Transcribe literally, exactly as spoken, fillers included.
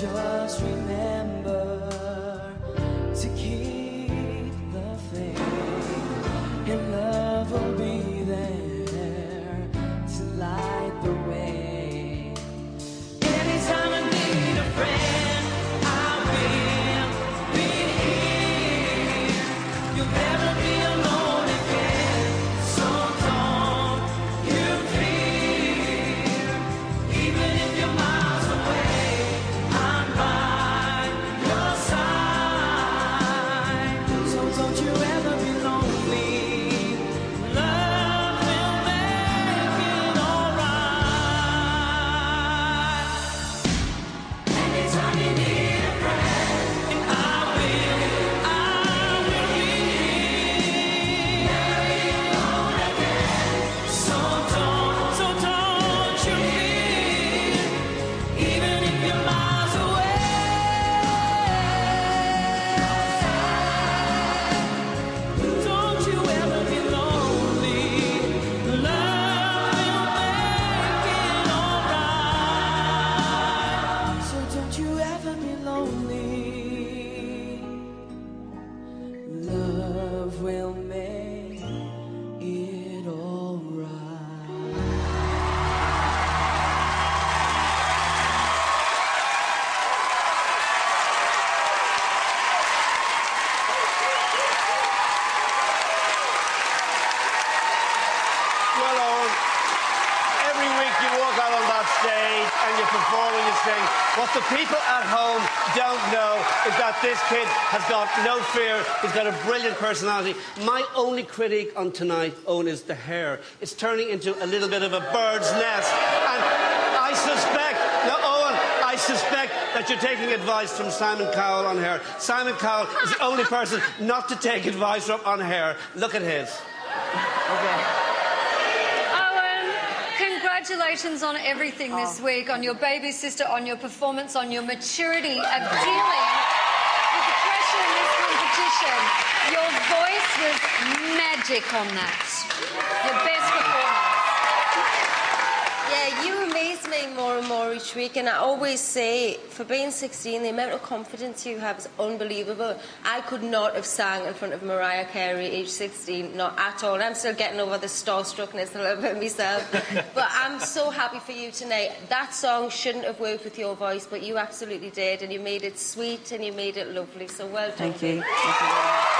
Just remember to keep the faith, and love will be there to light the way. Anytime I need a friend, I will be here. You'll never be alone again, so don't you fear. Even if you're miles away, I'm by your side. So don't you ever be lonely. Love will make it alright. Anytime you need a friend, and I will, I will be here. Never be alone again. So don't, so don't you fear. Even if you're miles away, don't you ever be lonely. Love will make it alright. So don't you ever be lonely. Love will make it alright. Well, Eoghan, every week you walk out on that stage and you perform and you sing. What the people at home don't know is that this kid has got no fear. He's got a brilliant personality. My only critique on tonight, Eoghan, is the hair. It's turning into a little bit of a bird's nest. And I suspect, no, Eoghan, I suspect that you're taking advice from Simon Cowell on hair. Simon Cowell is the only person not to take advice from on hair. Look at his. Owen, congratulations on everything this week, on your baby sister, on your performance, on your maturity of dealing with the pressure in this competition. Your voice was magic on that. Your best performance. Yeah, you amaze me more and more each week, and I always say, for being sixteen, the amount of confidence you have is unbelievable. I could not have sang in front of Mariah Carey age sixteen, not at all. I'm still getting over the starstruckness a little bit myself. But I'm so happy for you tonight. That song shouldn't have worked with your voice, but you absolutely did, and you made it sweet and you made it lovely. So well done. Thank you. Thank you very much.